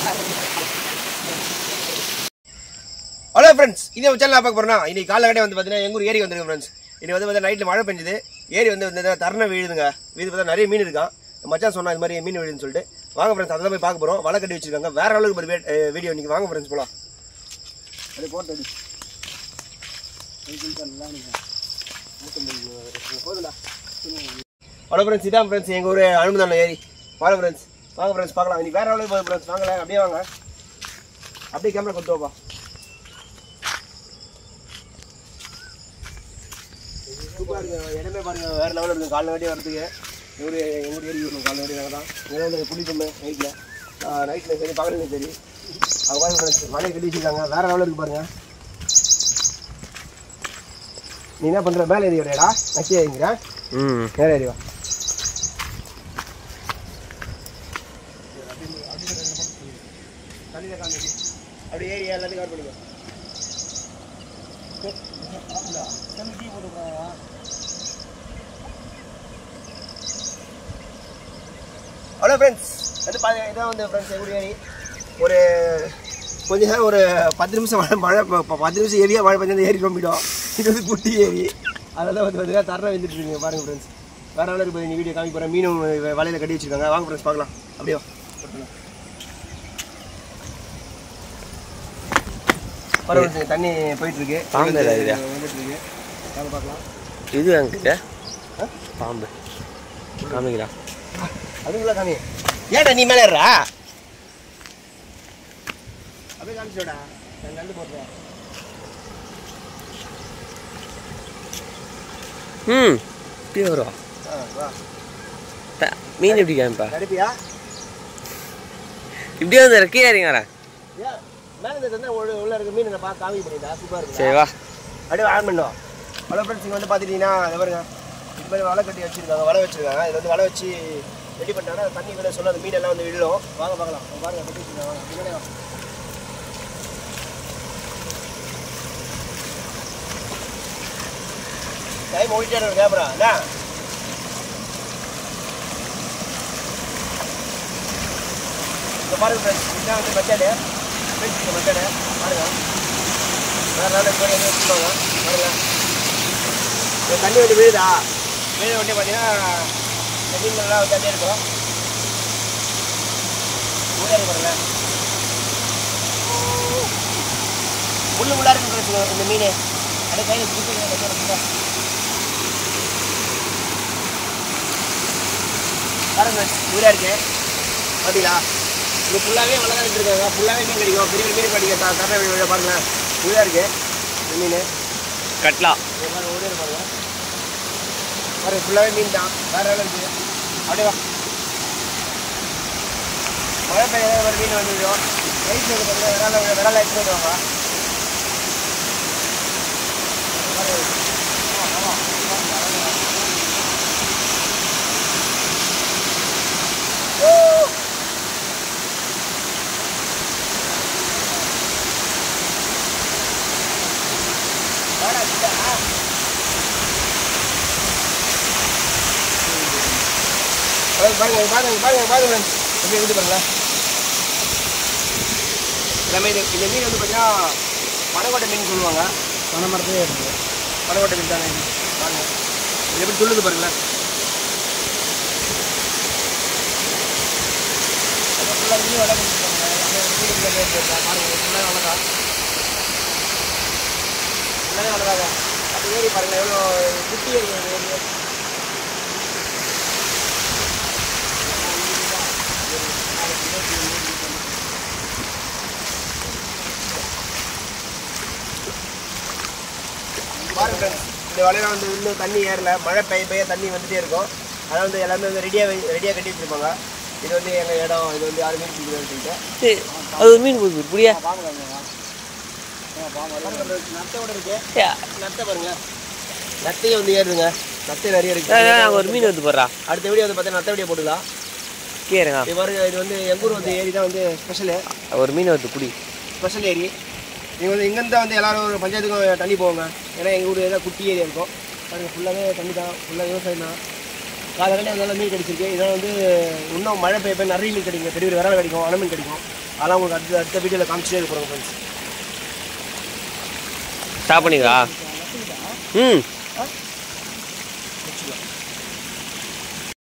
Hello friends, இதே channel பார்க்க போறோம்னா இன்னைக்கு காலையில வந்து பார்த்தீங்கன்னா எங்க ஊர் ஏரி வந்துருக்கு ஃப்ரெண்ட்ஸ். இன்னைக்கு வந்து பார்த்தா நைட்டில் மழை பெஞ்சுது, ஏரி வந்து தரணை வீழுதுங்க. வீடு பார்த்தா நிறைய மீன் இருக்கான். மச்சான் சொன்னா இது மாதிரி மீன் வீடுன்னு சொல்லிட்டு வாங்க ஃப்ரெண்ட்ஸ், அதை போய் பார்க்க போகிறோம். வலை கட்டி வச்சிருக்காங்க, வேற அளவுக்கு ஒரு வீடியோ. இன்னைக்கு வாங்க ஃப்ரெண்ட்ஸ் போகலாம். அது போட்டு ஹலோ ஃப்ரெண்ட்ஸ், இதான் ஃப்ரெண்ட்ஸ் எங்கள் ஊர் அனுமதான ஏரி. வாங்க ஃப்ரெண்ட்ஸ், வாங்க ஃப்ரெண்ட்ஸ் பார்க்கலாம். இன்னைக்கு வேற அளவுக்கு போகுது ஃப்ரெண்ட்ஸ். வாங்கல, அப்படியே வாங்க, அப்படியே கேமரா கொண்டு வாப்பா. சூப்பராக இருக்குது இடமே பாருங்க, வேறு லெவலில் இருக்குது. காலைல வாட்டி வரதுக்கு எங்கள் ஊர் ஏரி இருக்கும். காலைல வாட்டி நாங்கள் தான் இங்கே வந்து புளித்தம்பு நைட்டில் சரி பகலில் சரி. அது பாருங்க ஃப்ரெண்ட்ஸ், மழையை கட்டி வச்சுருக்காங்க, வேறு லெவலில் இருக்குது பாருங்க. நீ என்ன பண்ணுற, மேலே ஏறி வரையடா, நக்கி ஏறிங்கிறேன். நேரம் ஏறிவா. அப்படி ஏறி எல்லாத்தையும் கவர் பண்ணிக்கோ. ஹலோ ஃப்ரெண்ட்ஸ், இதான் வந்து ஃப்ரெண்ட்ஸ் எங்கள் ஏரி. ஒரு கொஞ்ச நேரம் ஒரு 10 நிமிஷம் மழை 10 நிமிஷம் ஏரியா மழை பெஞ்சு ஏரி ரொம்பிடும். இது வந்து குட்டி ஏரி, அதெல்லாம் வந்து பார்த்தீங்கன்னா தர வந்துட்டு இருக்கீங்க பாருங்கள் ஃப்ரெண்ட்ஸ். வேற எவ்வளோ இருக்குது இந்த வீடியோ காமிக்க போகிறேன். மீனும் வலையில் கட்டி வச்சுருக்காங்க. வாங்க ஃப்ரெண்ட்ஸ் பார்க்கலாம். அப்படியே பரவாயில்ல, தண்ணி போயிட்டு இருக்கு, வந்துட்டு இருக்கு. வாங்க பார்க்கலாம். இது அங்கிட்ட பாம்பு காமிக்கிறா, அதுக்குள்ள காமி. ஏன்டா நீ மேலே ஏறா, அப்படியே காமிச்சோடா, நான் கண்டு போடுறேன். இப்படி வரும் மீன் எப்படி காமிப்பா? கடுப்பியா இப்படியே வந்து கீழே இறங்காரா? ஏன் மேலே இருந்தா உள்ள இருக்க மீன் நான் பார்க்க காமிக்க பண்ணிட்டா. சூப்பராக இருக்கு. சரி வா, அப்படியே ஆன் பண்ணோம். ஹலோ ஃப்ரெண்ட்ஸ், இங்கே வந்து பார்த்துட்டீங்கன்னா இது பாருங்க, இது மாதிரி வலை கட்டி வச்சுருக்காங்க, வலை வச்சுருக்காங்க. இது வந்து வலை வச்சு ரெடி பண்ணிட்டாங்கன்னா தண்ணி விட சொல்ல அந்த மீனெல்லாம் வந்து விழும். வாங்க பார்க்கலாம். பாருங்க கட்டி வச்சுருக்காங்க. வாங்க டைம் ஓடிட்டே இருக்கும் கேமரா என்ன. இப்போ பாருங்க ஃப்ரெண்ட்ஸ், இதுதான் வந்து மெத்தடு, பேசிக்க மெத்தடு பாருங்க. வேறு நாள் இது மாதிரி எதுவும் வச்சுருவாங்க பாருங்க. இந்த தண்ணி வந்து விழுதா, விழுத உடனே பார்த்தீங்கன்னா இந்த மீன்கள்லாம் வந்து அப்படியே இருக்கும். உள்ளாரி பாருங்க, உள்ளாரி இருக்கு இந்த மீன். அப்படியே கையில் பிடிச்சி பாருங்க, ஊரா இருக்கு பார்த்தீங்களா. இது ஃபுல்லாகவே வலை தான் இருக்காங்க, ஃபுல்லாகவே மீன் கிடைக்கும். பெரிய மீன் கிடைக்கும். தர வீடு பாருங்களேன், ஊரா இருக்கு இந்த மீன். கட்லா ஊரே பாருங்க, பாருங்க ஃபுல்லாகவே மீன் தான். வேறு வேலை இருக்குது. அப்படியே வா, மழை பெய்ய ஒரு மீன் வந்துடும். ரைஸ் வந்து பார்த்தீங்கன்னா விரால எடுத்து வருவாங்க. பாருங்க எப்படி இருக்குது பாருங்களா. எல்லாமே இந்த மீன் வந்து பார்த்தீங்கன்னா பனங்கோட்டை மீன் சொல்லுவாங்க. பனை மரத்தையே இருக்குது, பனங்கோட்டை மீன் தானே. பாருங்க இது எப்படி சொல்லுது பாருங்களேன். ஃபுல்லாக மீன் வலை கொடுத்துருக்காங்க. பாருங்க ஃபுல்லாக வளர்க்கா, எல்லாமே வளர்க்காங்க. அது ஏறி பாருங்கள் எவ்வளோ குட்டி ஏறி ஏறி. பாருங்க இந்த வலையில வந்து இன்னும் தண்ணி ஏறல, மழை பெய்ய தண்ணி வந்துட்டே இருக்கும். அதை வந்து எல்லாமே வந்து ரெடியாக கட்டி வச்சுருப்பாங்க. இது வந்து எங்கள் இடம், இது வந்து யாரும் மீன் பிடிக்கணும்னு சொல்லிட்டு அது ஒரு மீன் போகுது புரியா. நத்தையோட இருக்கு, நத்தை பாருங்க, நத்தையும் வந்து ஏறுதுங்க. நத்தை நிறைய இருக்கு. ஒரு மீன் வந்து போடுறா. அடுத்த வீடியோ வந்து பார்த்தா நத்தை வீடியோ போட்டுக்கலாம். கேளுங்க, இது பாருங்க, இது வந்து எங்கள் ஊர் வந்து ஏரி தான் வந்து ஸ்பெஷலு. ஒரு மீன் வந்து குடி ஸ்பெஷல் ஏரி. நீங்கள் வந்து இங்கேருந்து வந்து எல்லோரும் ஒரு பஞ்சாயத்துக்கும் தண்ணி போவாங்க. ஏன்னா எங்கள் ஊர் ஏதாவது குட்டி ஏரியா இருக்கும். பாருங்கள் ஃபுல்லாகவே தண்ணி தான், ஃபுல்லாக விவசாயம் தான். காலையில் நல்லா மீன் கிடைச்சிருக்கு. இதெல்லாம் வந்து இன்னும் மழை பெய்ய நிறைய மீன் கிடைக்கும். பெரிய விரால் கிடைக்கும், அணை மீன் கிடைக்கும். அதெல்லாம் உங்களுக்கு அடுத்த வீடியோவில் காமிச்சிட்டே இருக்கிறோம் ஃப்ரெண்ட்ஸ். ஸ்டாப் பண்ணிக்கா. ம்